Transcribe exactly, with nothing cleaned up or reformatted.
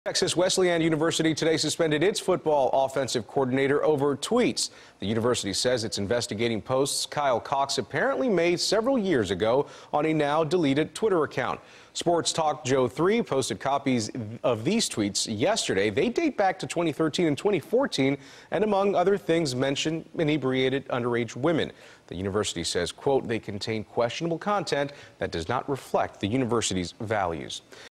Texas Wesleyan University today suspended its football offensive coordinator over tweets. The university says it's investigating posts Kyle Cox apparently made several years ago on a now deleted Twitter account. Sports Talk Joe three posted copies of these tweets yesterday. They date back to twenty thirteen and twenty fourteen and, among other things, mention inebriated underage women. The university says, quote, they contain questionable content that does not reflect the university's values.